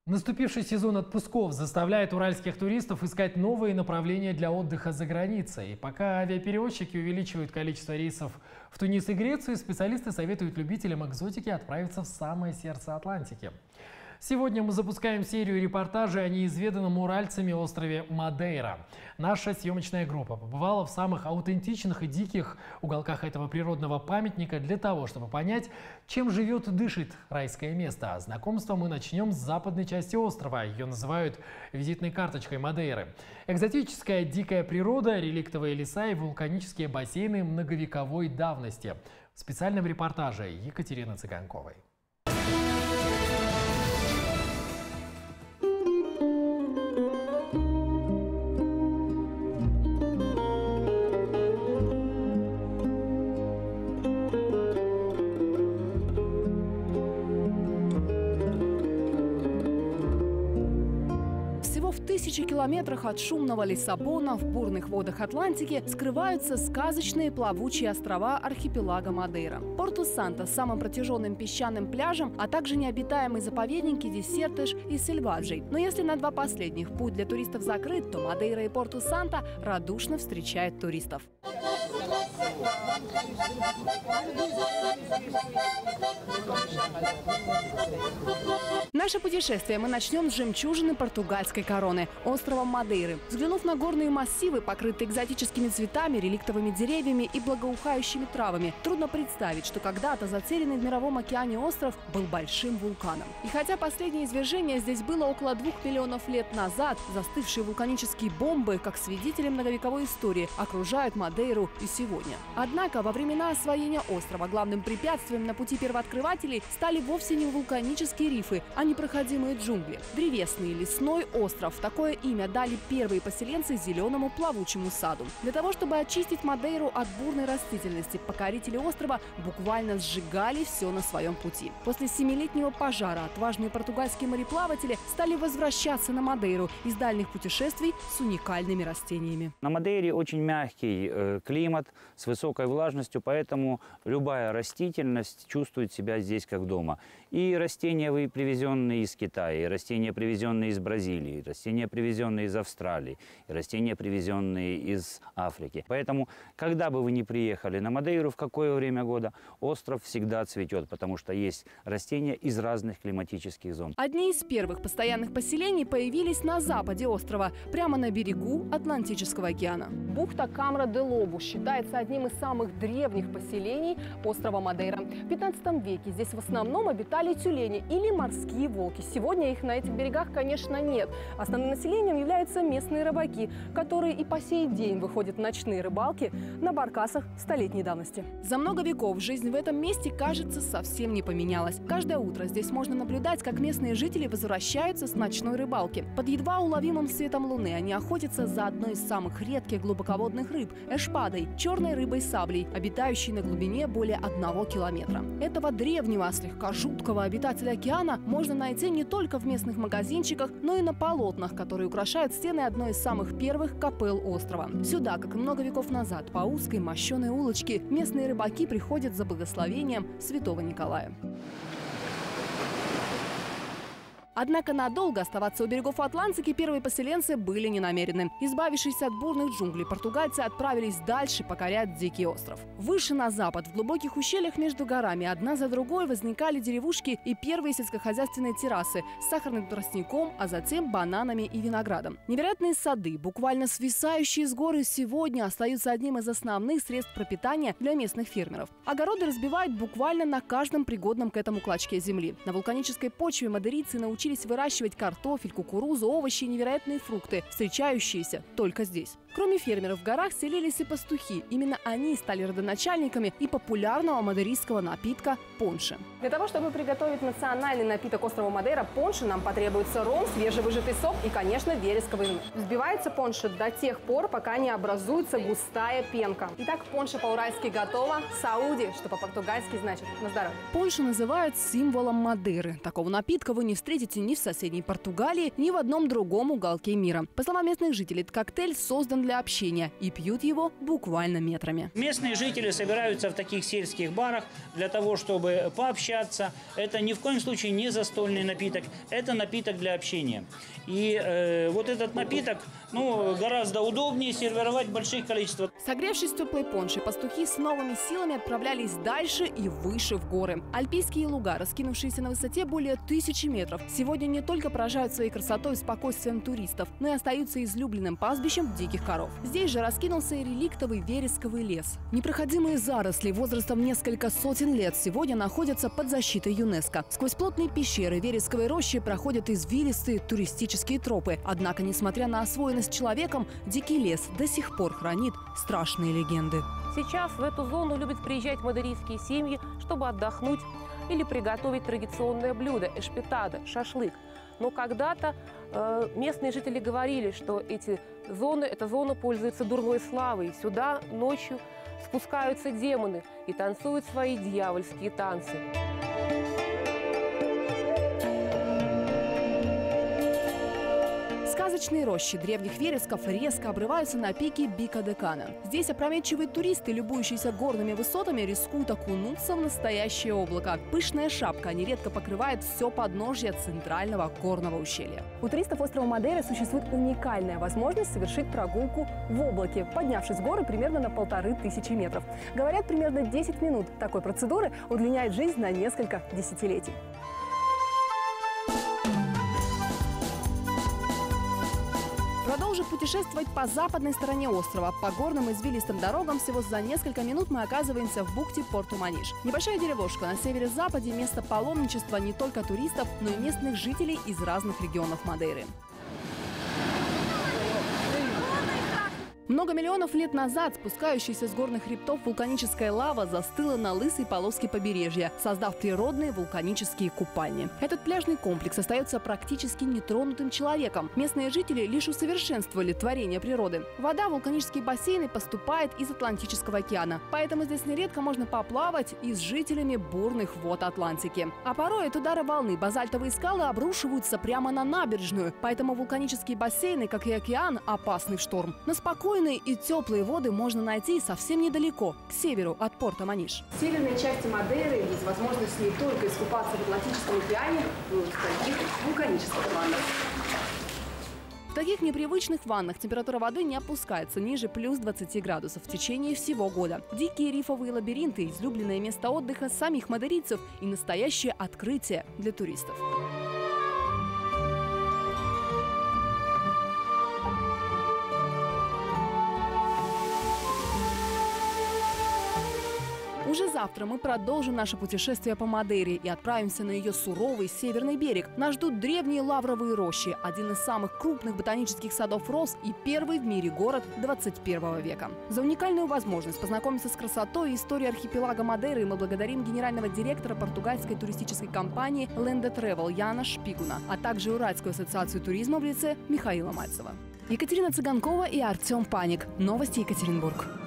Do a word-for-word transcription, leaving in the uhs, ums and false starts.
Наступивший сезон отпусков заставляет уральских туристов искать новые направления для отдыха за границей. И пока авиаперевозчики увеличивают количество рейсов в Тунис и Грецию, специалисты советуют любителям экзотики отправиться в самое сердце Атлантики. Сегодня мы запускаем серию репортажей о неизведанном уральцами острове Мадейра. Наша съемочная группа побывала в самых аутентичных и диких уголках этого природного памятника для того, чтобы понять, чем живет и дышит райское место. Знакомство мы начнем с западной части острова. Ее называют визитной карточкой Мадейры. Экзотическая дикая природа, реликтовые леса и вулканические бассейны многовековой давности. В специальном репортаже Екатерины Цыганковой. В тысячи километрах от шумного Лиссабона в бурных водах Атлантики скрываются сказочные плавучие острова архипелага Мадейра. Порту-Санта с самым протяженным песчаным пляжем, а также необитаемые заповедники Десертеш и Сельваджей. Но если на два последних путь для туристов закрыт, то Мадейра и Порту-Санта радушно встречают туристов. Наше путешествие мы начнем с жемчужины португальской короны – острова Мадейры. Взглянув на горные массивы, покрытые экзотическими цветами, реликтовыми деревьями и благоухающими травами, трудно представить, что когда-то затерянный в мировом океане остров был большим вулканом. И хотя последнее извержение здесь было около двух миллионов лет назад, застывшие вулканические бомбы, как свидетели многовековой истории, окружают Мадейру и сегодня. Однако во времена освоения острова главным препятствием на пути первооткрывателей стали вовсе не вулканические рифы, а непроходимые джунгли. Древесный лесной остров – такое имя дали первые поселенцы зеленому плавучему саду. Для того, чтобы очистить Мадейру от бурной растительности, покорители острова буквально сжигали все на своем пути. После семилетнего пожара отважные португальские мореплаватели стали возвращаться на Мадейру из дальних путешествий с уникальными растениями. На Мадейре очень мягкий э, климат с высокой влажностью, поэтому любая растительность чувствует себя здесь как дома. И растения, привезенные из Китая, и растения, привезенные из Бразилии, и растения, привезенные из Австралии, и растения, привезенные из Африки. Поэтому, когда бы вы ни приехали на Мадейру, в какое время года, остров всегда цветет, потому что есть растения из разных климатических зон. Одни из первых постоянных поселений появились на западе острова, прямо на берегу Атлантического океана. Бухта Камра-де-Лобу считается одним из самых древних поселений острова Мадейра. В пятнадцатом веке здесь в основном обитали тюлени или морские волки. Сегодня их на этих берегах, конечно, нет. Основным населением являются местные рыбаки, которые и по сей день выходят в ночные рыбалки на баркасах столетней давности. За много веков жизнь в этом месте, кажется, совсем не поменялась. Каждое утро здесь можно наблюдать, как местные жители возвращаются с ночной рыбалки. Под едва уловимым светом луны они охотятся за одной из самых редких глубоководных рыб – эшпадой, черной рыбой-саблей, обитающей на глубине более одного километра. Этого древнего, слегка жуткого обитателя океана можно найти не только в местных магазинчиках, но и на полотнах, которые украшают стены одной из самых первых капелл острова. Сюда, как и много веков назад, по узкой мощеной улочке местные рыбаки приходят за благословением святого Николая. Однако надолго оставаться у берегов Атлантики первые поселенцы были не намерены. Избавившись от бурных джунглей, португальцы отправились дальше покорять дикий остров. Выше на запад, в глубоких ущельях между горами, одна за другой возникали деревушки и первые сельскохозяйственные террасы с сахарным тростником, а затем бананами и виноградом. Невероятные сады, буквально свисающие с горы, сегодня остаются одним из основных средств пропитания для местных фермеров. Огороды разбивают буквально на каждом пригодном к этому клочке земли. На вулканической почве мадейрийцы научились выращивать картофель, кукурузу, овощи и невероятные фрукты, встречающиеся только здесь. Кроме фермеров в горах селились и пастухи. Именно они стали родоначальниками и популярного мадейрийского напитка понше. Для того, чтобы приготовить национальный напиток острова Мадейра понше, нам потребуется ром, свежевыжатый сок и, конечно, вересковый нут. Взбивается понше до тех пор, пока не образуется густая пенка. Итак, понше по-уральски готово. Сауди, что по-португальски значит «на здоровье». Понше называют символом Мадейры. Такого напитка вы не встретите ни в соседней Португалии, ни в одном другом уголке мира. По словам местных жителей, этот коктейль создан для для общения и пьют его буквально метрами. Местные жители собираются в таких сельских барах для того, чтобы пообщаться. Это ни в коем случае не застольный напиток, это напиток для общения. И э, вот этот напиток, ну, гораздо удобнее сервировать в больших количествах. Согревшись теплой поншей, пастухи с новыми силами отправлялись дальше и выше в горы. Альпийские луга, раскинувшиеся на высоте более тысячи метров, сегодня не только поражают своей красотой и спокойствием туристов, но и остаются излюбленным пастбищем диких коров. Здесь же раскинулся и реликтовый вересковый лес. Непроходимые заросли возрастом несколько сотен лет сегодня находятся под защитой ЮНЕСКО. Сквозь плотные пещеры вересковой рощи проходят извилистые туристические тропы. Однако, несмотря на освоенность человеком, дикий лес до сих пор хранит страшные легенды. Сейчас в эту зону любят приезжать мадерийские семьи, чтобы отдохнуть или приготовить традиционное блюдо – эшпетада, шашлык. Но когда-то э, местные жители говорили, что эти зоны, эта зона пользуется дурной славой. Сюда ночью спускаются демоны и танцуют свои дьявольские танцы. Сказочные рощи древних вересков резко обрываются на пике Бика-де-Кана. Здесь опрометчивые туристы, любующиеся горными высотами, рискуют окунуться в настоящее облако. Пышная шапка нередко покрывает все подножье центрального горного ущелья. У туристов острова Мадейра существует уникальная возможность совершить прогулку в облаке, поднявшись в горы примерно на полторы тысячи метров. Говорят, примерно десять минут такой процедуры удлиняет жизнь на несколько десятилетий. Продолжив путешествовать по западной стороне острова, по горным извилистым дорогам, всего за несколько минут мы оказываемся в бухте Порту-Маниш. Небольшая деревушка на северо-западе – место паломничества не только туристов, но и местных жителей из разных регионов Мадейры. Много миллионов лет назад спускающаяся с горных хребтов вулканическая лава застыла на лысой полоске побережья, создав природные вулканические купальни. Этот пляжный комплекс остается практически нетронутым человеком. Местные жители лишь усовершенствовали творение природы. Вода в вулканические бассейны поступает из Атлантического океана, поэтому здесь нередко можно поплавать и с жителями бурных вод Атлантики. А порой от удара волны базальтовые скалы обрушиваются прямо на набережную, поэтому вулканические бассейны, как и океан, опасны в шторм. На спокойной и теплые воды можно найти совсем недалеко, к северу от порта Маниш. В северной части Мадейры есть возможность не только искупаться в Атлантическом океане, но и в таких вулканических ваннах. В таких непривычных ваннах температура воды не опускается ниже плюс двадцати градусов в течение всего года. Дикие рифовые лабиринты – излюбленное место отдыха самих мадейрийцев и настоящее открытие для туристов. Уже завтра мы продолжим наше путешествие по Мадейре и отправимся на ее суровый северный берег. Нас ждут древние лавровые рощи, один из самых крупных ботанических садов роз и первый в мире город двадцать первого века. За уникальную возможность познакомиться с красотой и историей архипелага Мадейры мы благодарим генерального директора португальской туристической компании Lenda Travel Яна Шпигуна, а также Уральскую ассоциацию туризма в лице Михаила Мальцева. Екатерина Цыганкова и Артем Паник. Новости Екатеринбург.